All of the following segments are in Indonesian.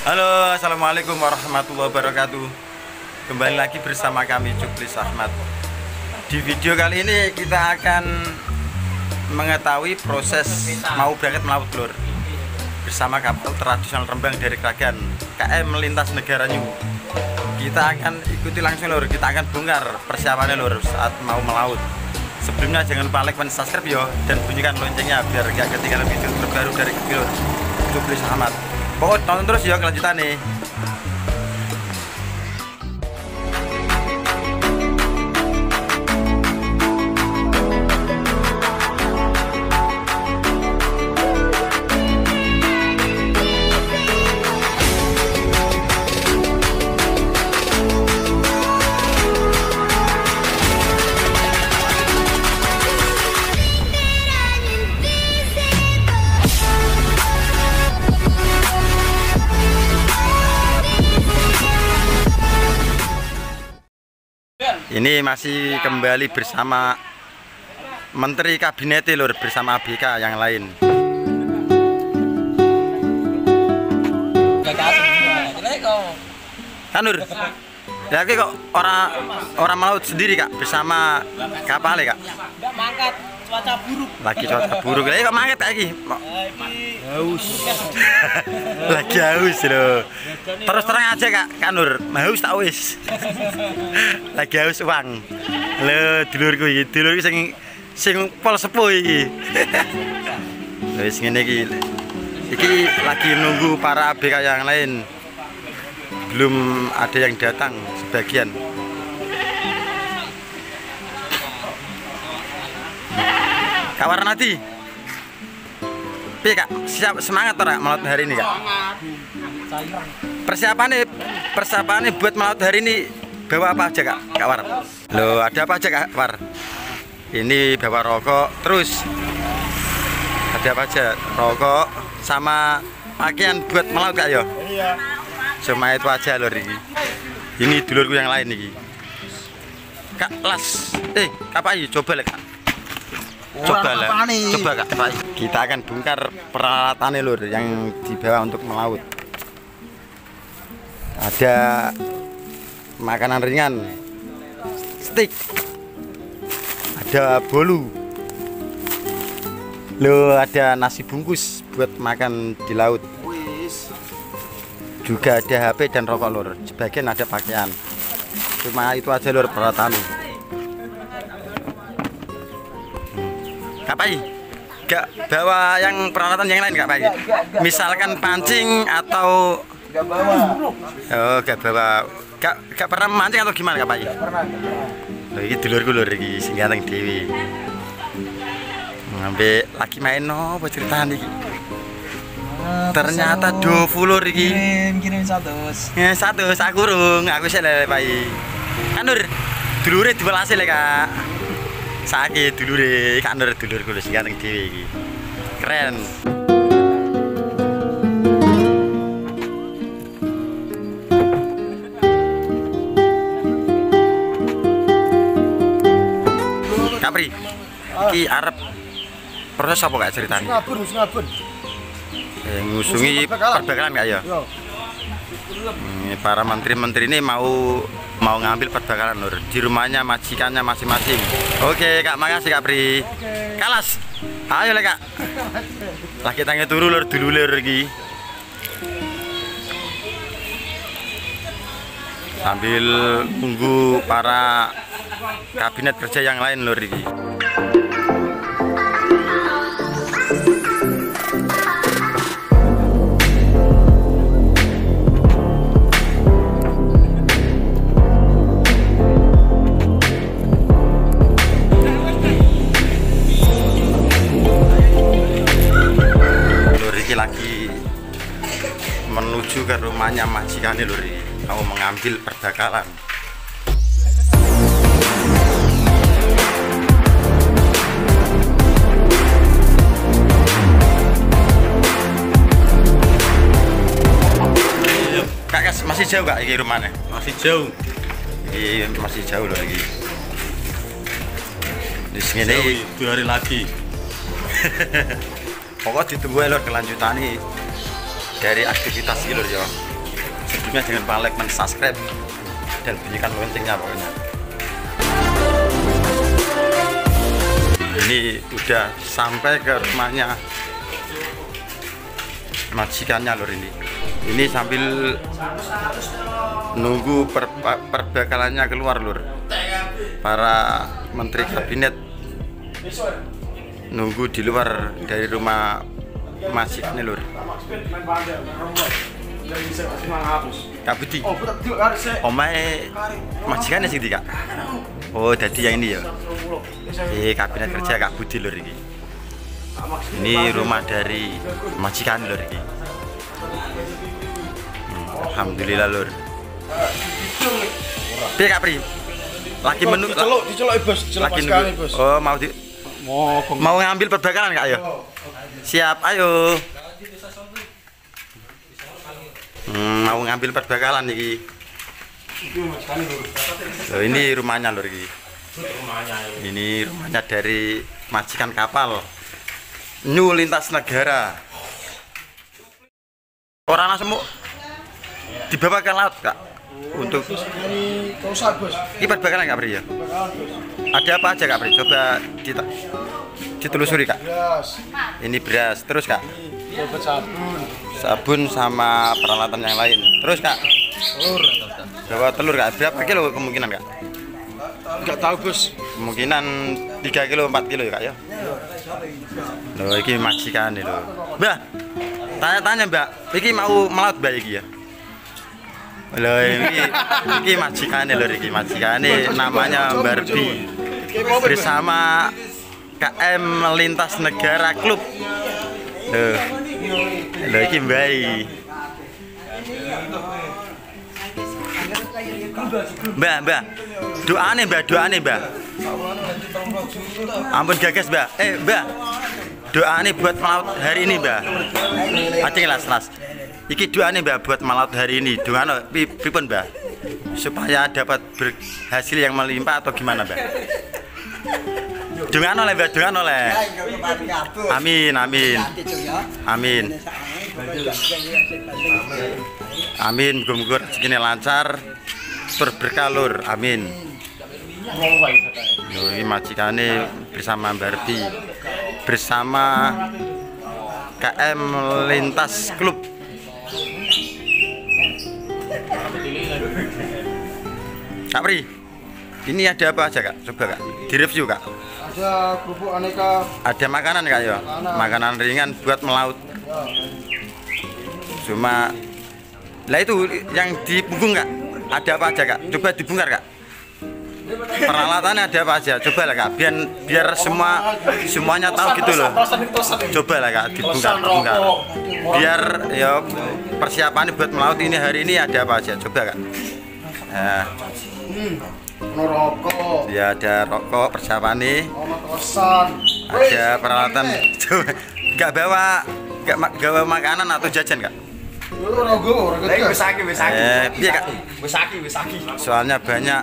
Halo, assalamualaikum warahmatullahi wabarakatuh. Kembali lagi bersama kami Cuklis Ahmad. Di video kali ini kita akan mengetahui proses mau berangkat melaut lur bersama kapal tradisional Rembang dari Kragan KM Lintas Negara New. Kita akan ikuti langsung lur, kita akan bongkar persiapannya lur saat mau melaut. Sebelumnya jangan lupa like dan subscribe yo, dan bunyikan loncengnya biar gak ketinggalan video terbaru dari lur Cuklis Ahmad. Pokoknya tonton terus ya kelanjutannya. Ini masih kembali bersama Menteri Kabinet lur bersama ABK yang lain. Kan lur, ya kok orang melaut sendiri kak bersama kapal ya kak? Enggak mangkat, cuaca buruk. Lagi cuaca buruk, kok mangkat lagi? Haus. Lagi haus loh. Terus terang aja kak, kan Nur, haus tak wis. Lagi haus uang. Lho, dulurku sing pol sepuh iki. Wis ngene iki. Iki lagi menunggu para ABK yang lain. Belum ada yang datang sebagian. Kabar nanti. Piye kak, siap semangat ora melaut hari ini kak? Persiapannya buat melaut hari ini bawa apa aja kak? Kak War? Loh, ada apa aja kak War? Ini bawa rokok, terus ada apa aja? Rokok sama pakaian buat melaut kak yo? Iya. Cuma itu aja lor ini. Ini dulurku yang lain nih. Kak Las, apa yuk coba lah kak? Coba kak, kita akan bongkar peralatannya lur yang dibawa untuk melaut. Ada makanan ringan, steak, ada bolu, ada nasi bungkus buat makan di laut. Juga ada HP dan rokok lur. Sebagian ada pakaian. Cuma itu aja lur peralatannya. Kak Pai, gak bawa yang peralatan yang lain Kak Pai? Misalkan pancing atau Gak bawa. Oh, gak bawa. Gak pernah mancing atau gimana Kak Pai? Gak pernah. Loh, ini dulurku lur iki sing ganteng dewi. Ngambil lagi main apa ceritaan iki? Ternyata dofu lur iki. Kirim 100. Ya 100 aku urung, aku sik lele Pai. Kan Nur, dulure diwelase le Kak. Sakit dulure, kan Nur dulurku lho sing ganteng dhewe iki. Keren. Kapri, iki arep proses apa gak ceritanya? Ngabun. Ngusungi perbekalan gak ya? Ini para menteri-menteri ini mau ngambil perbekalan Nur di rumahnya majikannya masing-masing. Oke Kak, makasih Kak Pri. Kalas, ayo le Kak. Lagi tangi turu lur dulu lur iki. Sambil tunggu para kabinet kerja yang lain lur iki. Lagi menuju ke rumahnya majikannya lur, mau mengambil perbekalan. Kak, masih jauh kak ini rumahnya? Masih jauh. Ini masih jauh loh lagi. Di sini 2 hari lagi. Pokoknya ditunggu lor kelanjutan nih dari aktivitas ini lor ya. Sebelumnya jangan lupa like dan subscribe dan bunyikan loncengnya pokoknya. Ini udah sampai ke rumahnya majikannya lur ini. Ini sambil nunggu perbekalannya keluar lur. Para menteri kabinet nunggu di luar dari rumah majikannya lur. Kak Budi, omae majikannya sih Kak? Oh, jadi yang ini ya. Kabinet kerja Kak Budi lur ini. Ini rumah dari majikan lur ini. Alhamdulillah lur. Piye Kak Pri? Lagi menunggu. Diceluk bos, lagi nunggu. Bos. Oh, mau ngambil perbekalan Kak ayo. Siap, ayo. Mau ngambil perbekalan nih. Loh, ini rumahnya lur iki. Ini rumahnya dari majikan kapal New Lintas Negara. Orang langsung dibawa ke laut Kak. Untuk ini Tosa bos. Ini perbekalan Kak Pri ya? Ada apa aja Kak Pri? Coba ditelusuri Kak. Beras. Ini beras, terus Kak? Dapat sabun. Sabun sama peralatan yang lain. Terus Kak? Telur. Bawa telur Kak. Berapa kilo kemungkinan Kak? Enggak tahu bos. Kemungkinan 3 kilo 4 kilo ya Kak ya? Loh, ini majikan nih loh. Mbak, tanya-tanya Mbak, ini mau melaut Mbak ini ya? Loh, ini majikan nih loh, ini majikan nih namanya Barbie bersama KM Lintas Negara Klub. Loh, ini Mbak. Mbak, doane Mbak. Ampun gagas Mbak. Mbak, doane buat melaut hari ini Mbak. Acing las. Iki doane Mbak buat melaut hari ini. Doano pripun Mbak? Supaya dapat berhasil yang melimpah atau gimana Mbak? Doano oleh Mbak, doano oleh. Amin. Amin, muga-muga rezekine lancar, tur berkah lur. Amin. Ini majikane bersama Barbie bersama KM Lintas Klub. Kak Pri, ini ada apa aja Kak? Coba Kak, direview Kak. Ada kerupuk aneka. Ada makanan Kak ya? Makanan ringan buat melaut. Cuma lah itu yang di punggung Kak, ada apa aja Kak? Coba dibongkar Kak. Peralatannya ada apa aja? Coba lah Kak, biar semuanya tahu gitu loh. Coba lah Kak, dibongkar. Biar ya persiapannya buat melaut ini hari ini ada apa aja? Coba Kak. Nah. Rokok. Ya ada rokok persiapannya. Ada peralatan. Coba nggak bawa makanan atau jajan Kak? Wisaki. Iya Kak. Wisaki. Soalnya banyak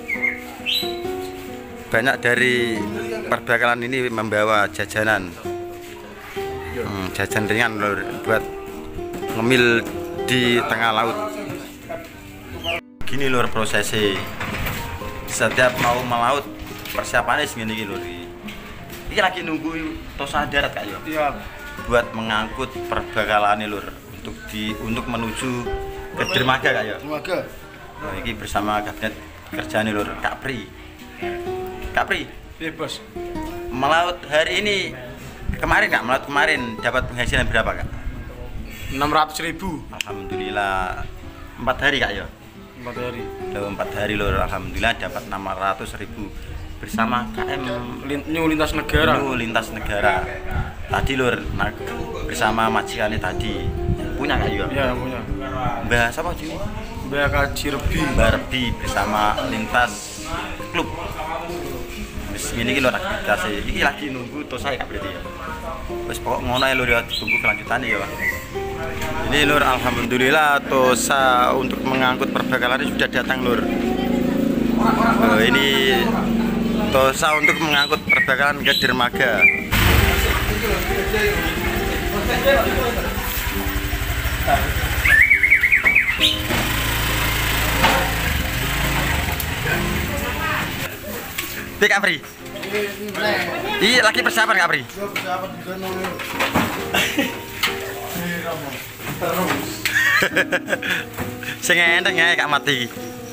dari perbekalan ini membawa jajanan, jajan ringan lur, buat ngemil di tengah laut. Gini lur prosesnya, setiap mau melaut persiapannya segini lur. Ini lagi nunggu Tosa darat Kak yo. Iya. Buat mengangkut perbekalan ini lur, untuk menuju ke dermaga Kak yo. Dermaga. Nah, ini bersama kabinet kerja nih lur, Kak Pri. Kak Pri, Bos. melaut hari ini kemarin Kak, melaut kemarin dapat penghasilan berapa Kak? 600.000. Alhamdulillah 4 hari Kak ya? 4 hari. Loh, 4 hari lur, alhamdulillah dapat 600.000 bersama KM New Lintas Negara. New Lintas Negara. Tadi lur, bersama majikannya tadi. Punya Kak juga? Iya, punya. Mbak siapa sih? Mbak Kaji Barbie bersama Lintas Klub. Ini lho aktivitas iki lagi nunggu Tosa Kak berarti ya. Wis pokok ngono ya lur ya, tunggu kelanjutannya ya Pak. Ini lur alhamdulillah Tosa untuk mengangkut perbekalan sudah datang lur. Ini Tosa untuk mengangkut perbekalan ke dermaga. Piye Kak Pri? Iya lagi persiapan Kak Pri. Persiapan juga nol. Sing enteng ya Kak Mati.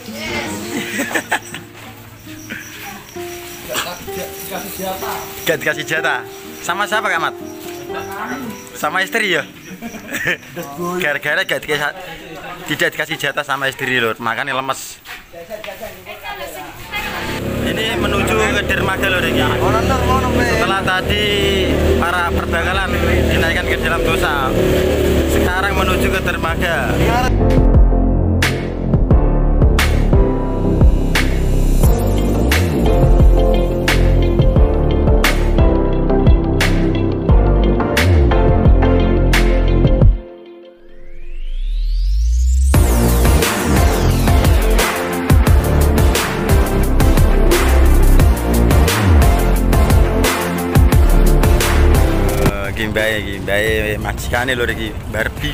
Gak dikasih jatah. Sama siapa Kak Mat? Sama istri ya? Gara-gara tidak dikasih jatah sama istri lur, makanya lemes. Ini menuju ke dermaga lur ini. Setelah tadi para perbekalan dinaikkan ke dalam dosa, sekarang menuju ke dermaga. Gimbae majikane lho iki Barbie.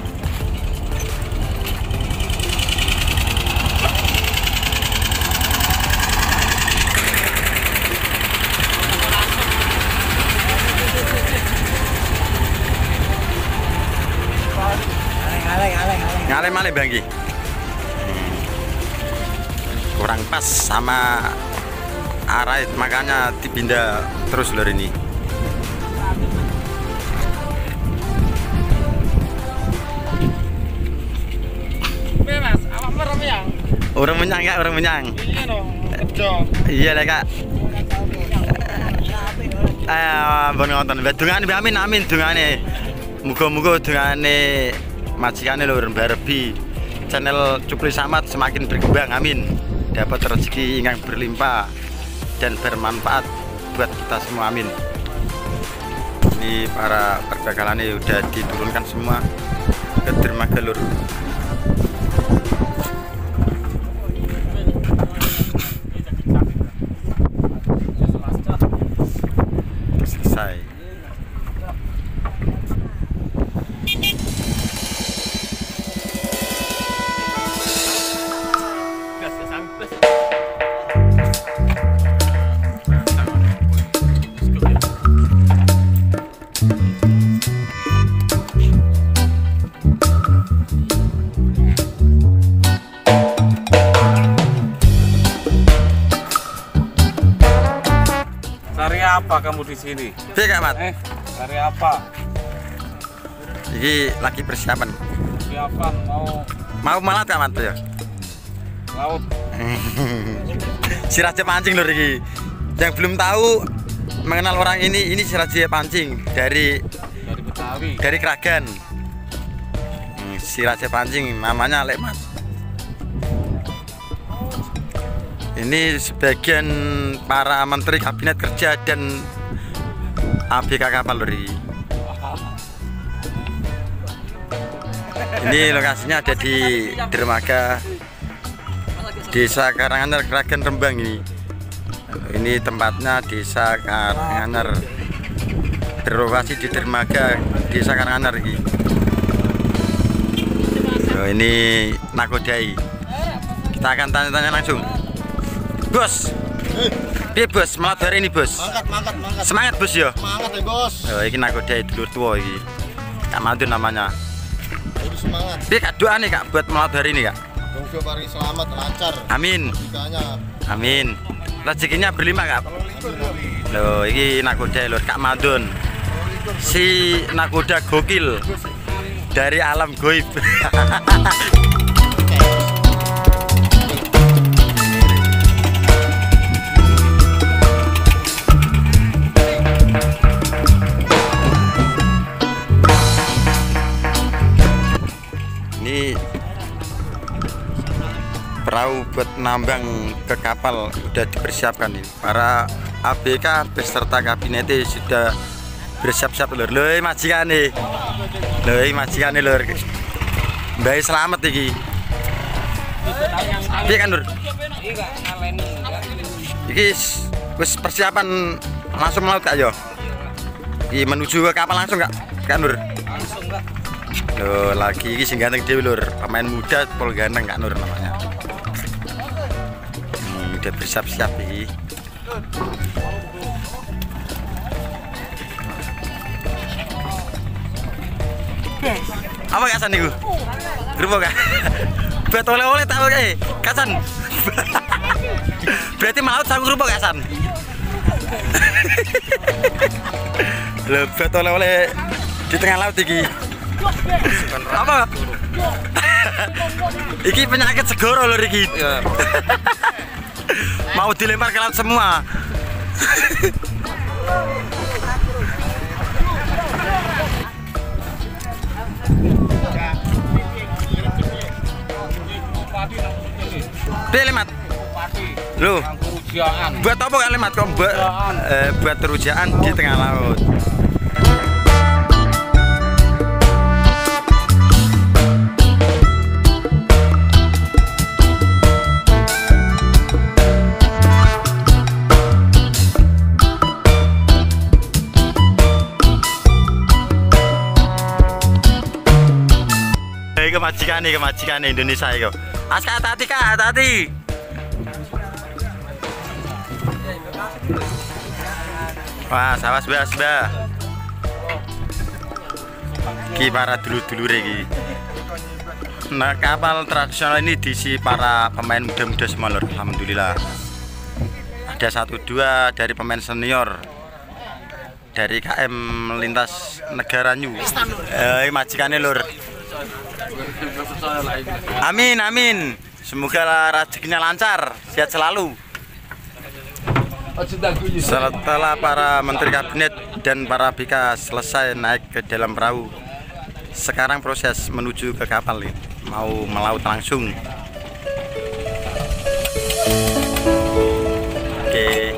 Ngalem-ngalem Bang iki. Kurang pas sama arah makanya dipindah terus lho ini. Orang menyang Kak, orang menyang. Iya dong, kerja. Iya lah Kak. Bon ngonton. Dungane amin amin dungane. Muga-muga dungane majikane lur Barbie. Channel Cupli Samad semakin berkembang amin. Dapat rezeki yang berlimpah dan bermanfaat buat kita semua amin. Ini para perbekalannya udah diturunkan semua ke dermaga lur. Selesai. Cari apa kamu di sini? Piye Kak Mat? Cari apa? Ini lagi persiapan. Siapa mau Malat Kak Mat ya? laut? Si Raja Pancing lho iki. Yang belum tahu mengenal orang ini si Raja Pancing dari Betawi. dari Kragan. Si Raja Pancing namanya Lekmat. Ini sebagian para menteri kabinet kerja dan ABK kapal lori. Ini lokasinya ada di dermaga Desa Karanganyar Kragan Rembang ini. Ini tempatnya Desa Karanganyar, berlokasi di dermaga Desa Karanganyar ini. Ini nakodai. Kita akan tanya-tanya langsung. Bos, piye bos? Malam hari ini bos. Mangkat. Semangat bos ya. Semangat ya bos. Ini nakodai dulur tua ini. Kak Madun namanya. Jadi semangat. Piye kak doa nih kak buat malam hari ini kak? Semoga paling selamat lancar. Amin. Rezekinya. Amin. Rezekinya berlimpah kak. Loh, ini nakodai lur Kak Madun. Si nakoda gokil dari alam goib. Ini perahu buat nambang ke kapal udah dipersiapkan nih. Para ABK beserta kabinetnya sudah bersiap-siap lur. Lho majikane. Lho majikane lur. Mbak selamat iki. Piye kan Nur? Iki wis persiapan langsung melaut Kak yo. Iki menuju ke kapal langsung Kak? Kak Nur. Langsung Kak. Loh, lagi ini sing ganteng dewi lur, pemain muda Pol ganteng Kak Nur namanya. Udah bersiap-siap ini. Apa Kasan niku? Gerobak kan? Buat oleh-oleh tak pakai Kasan. Berarti mau sang gerobak Kasan. Lho, buat oleh-oleh di tengah laut iki. Apa? Iki penyakit segoro lho iki. Mau dilempar ke laut semua. Lemat. Loh. Buat apa kak lemat kok buat rujaan di tengah laut. Kemajikan Indonesia itu. Aska hati-hati kak, hati-hati. Wah, sawas bas. Ki para dulur-dulur iki. Nah, kapal tradisional ini diisi para pemain muda-muda semua lor. Alhamdulillah. Ada 1-2 dari pemain senior dari KM Lintas Negara New. Majikane lur. Amin. Semoga rezekinya lancar, sehat selalu. Setelah para menteri kabinet dan para BK selesai naik ke dalam perahu, sekarang proses menuju ke kapal nih, mau melaut langsung. Oke.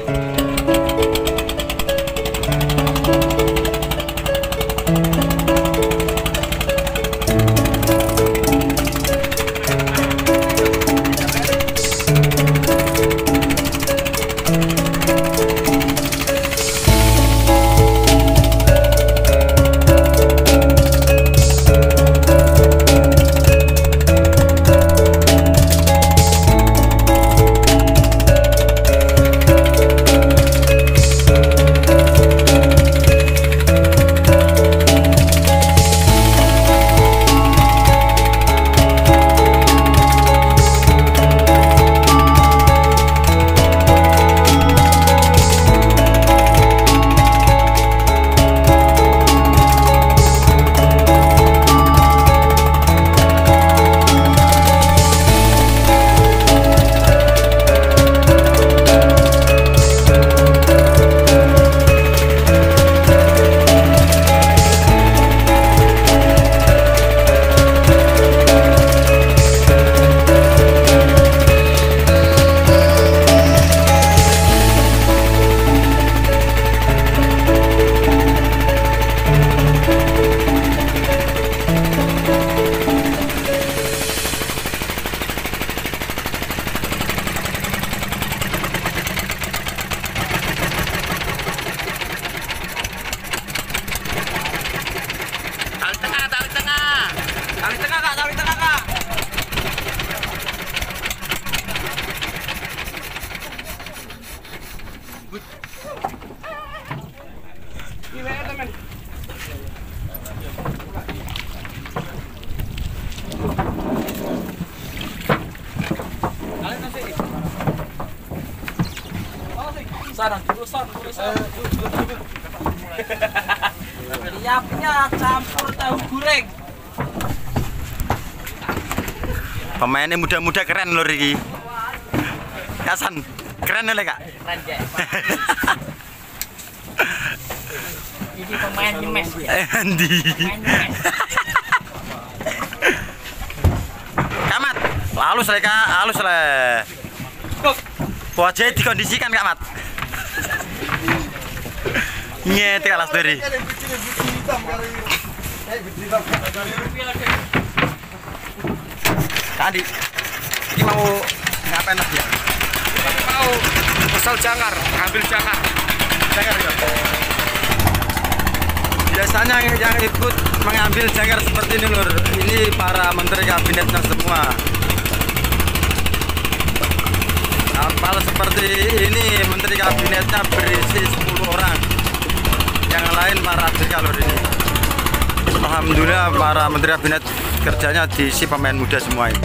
Siapnya campur tahu goreng. Pemainnya muda-muda keren lho iki. Kasan, keren lho kak. Keren ya. Ini pemain nyemes. Andi. Kamat, halus le kak, halus le. Wajah dikondisikan Kak Mat. Nyet kalah dari. Tadi, ini mau ngapain lagi ya? Mau pesal jangkar, ambil jangkar. Jangkar ya. Biasanya yang ikut mengambil jangkar seperti ini lur. Ini para menteri kabinetnya semua. Kapal seperti ini menteri kabinetnya berisi 10 orang. Yang lain para abk loh ini. Alhamdulillah para menteri kabinet kerjanya diisi pemain muda semua ini.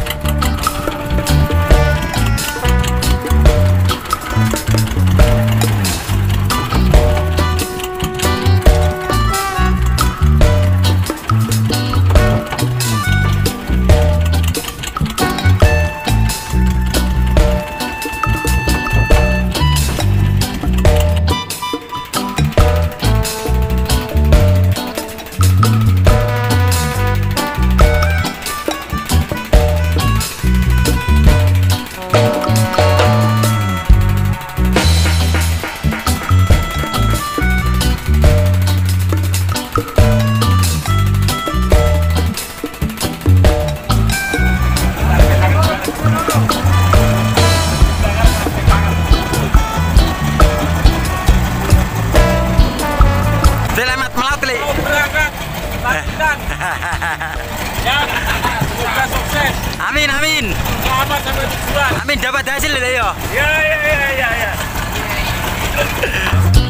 Selamat melaut, Le. Berangkat, lanjutan. Ya, semoga sukses. Amin, amin. Selamat sampai tujuan. Amin dapat hasil Le ya. Ya.